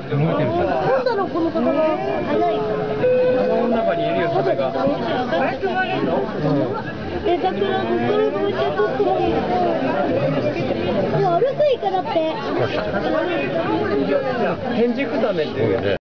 なんだろうこの方が。 山の中にいるよ、サメが。 で、桜、ここからこうやって撮ってもいいの。いや、歩くイカだって。 テンジクザメっていうよね。